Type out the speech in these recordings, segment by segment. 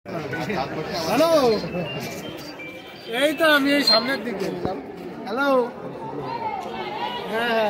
Hello, এই তো আমি এই সামনের দিকে। হ্যালো, হ্যাঁ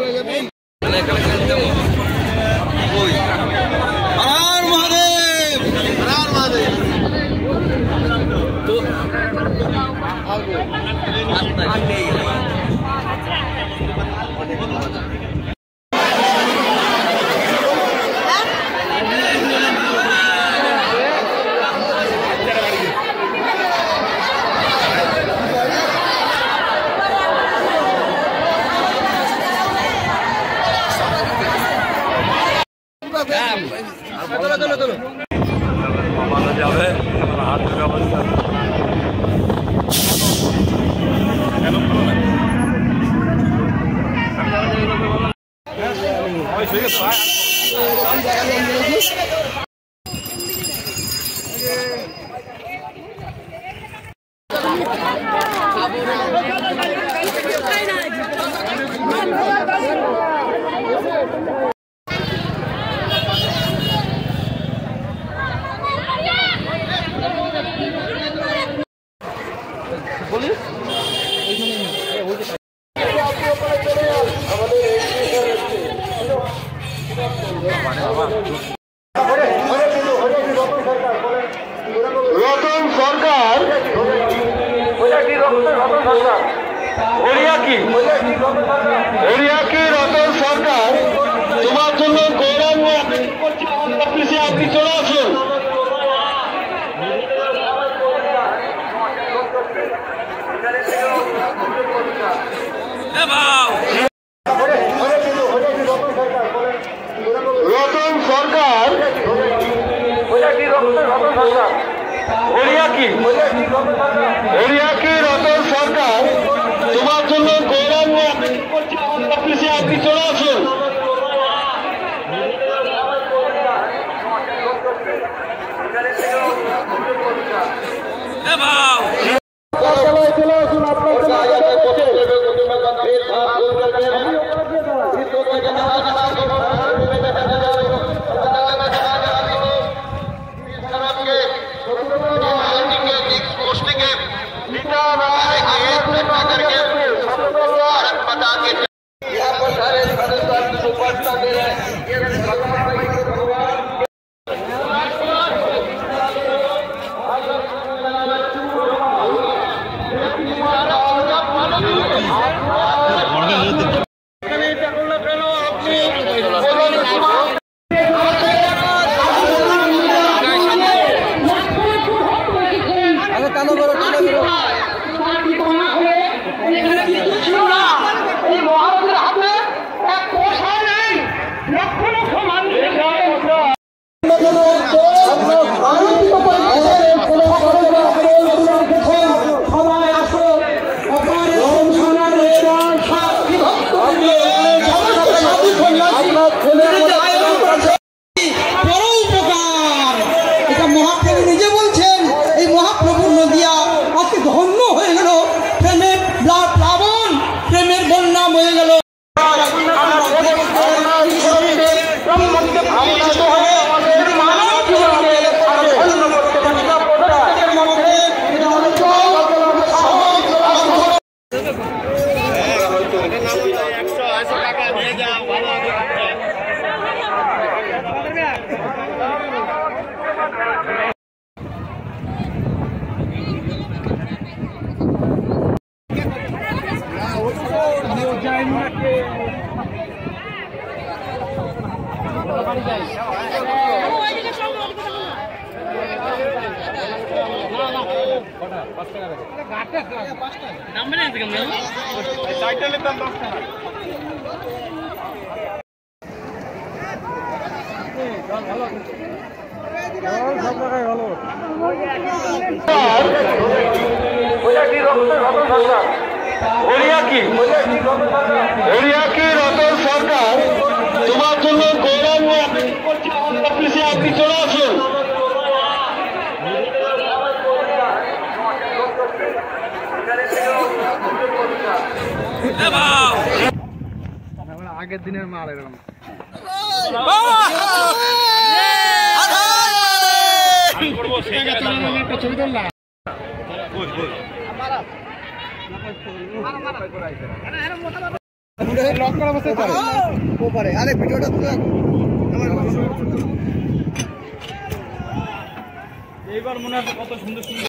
যাবে হাত ধরে অবস্থা রতন সরকার রতন সরকার তোমার জন্য গৌরব অফিসে আপনি চলে আসুন। রতন সরকার রতন সরকার তোমার জন্য গৌরব অফিসে আপনি চলে আসুন। চলে আসুন রতন সরকার তোমার জন্য গৌরব অফিসে আপনি চলে আসুন। আগের দিনের মাল এরকম ছবি তুললাম আরে ভিডিওটা এইবার মনে আছে কত সুন্দর সুন্দর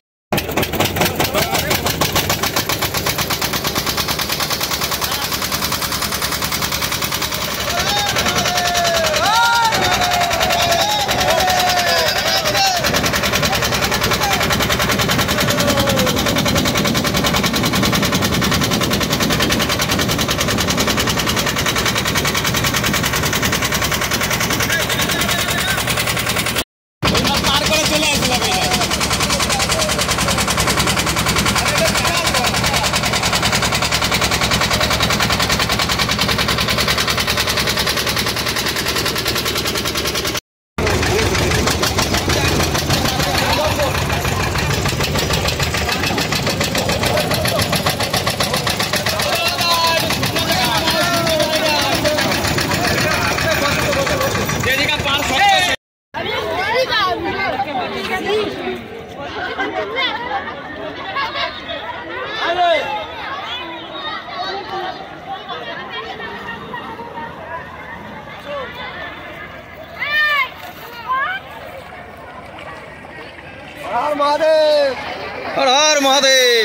महादेव हर हर महादेव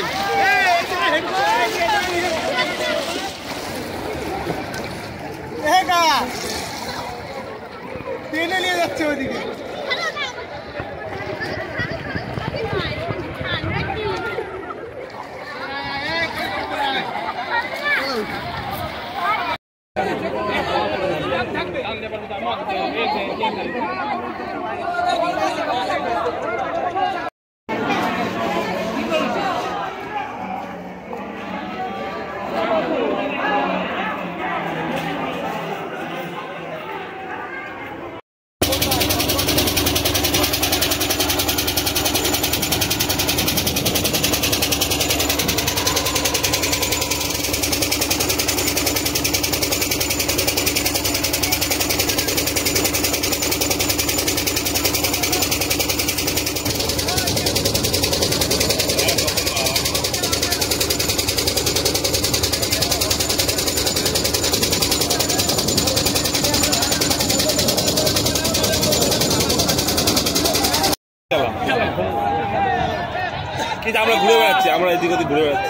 টেনে নিয়ে যাচ্ছে ওইদিকে আমরা ঘুরে বেড়াচ্ছি, আমরা এদিক ওদিক ঘুরে বেড়াচ্ছি।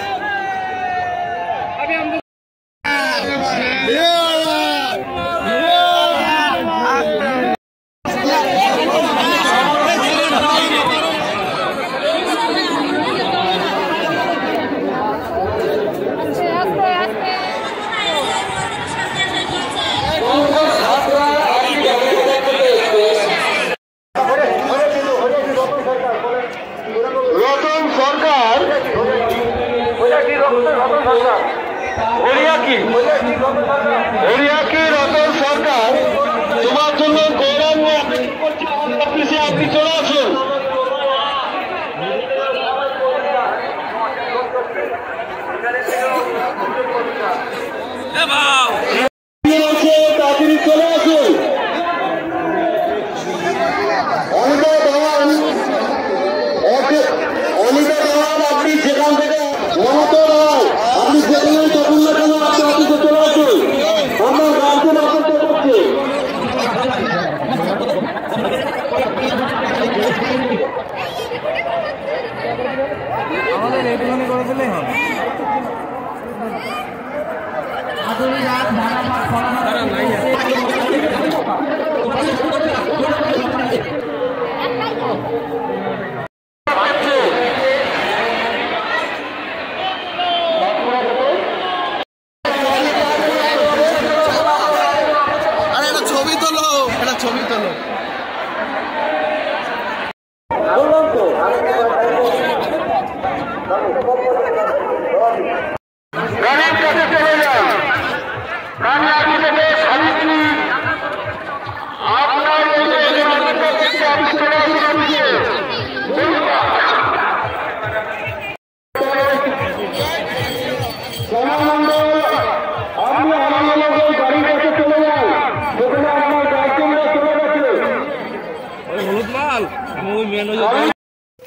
রতন সরকার তোমার জন্য গৌরব অফিসে আপনি চলে আসুন। তাড়াতাড়ি চলে আসুন। অনিতা দেওয়ান আপনি যেখান থেকে মমতা রায় আপনি যেখানে তখন না কেন আপনি অফিসে চলে আসুন। আমরা গার্জেন অপেক্ষা করছি। আমাদের এইটুখানি করে দিলেই হবে।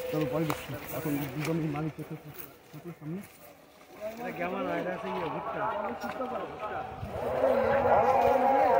তবে পরে দেখছি এখন দুজন মালিক সামনে কেমন আইডিয়া আছে ভুট্টা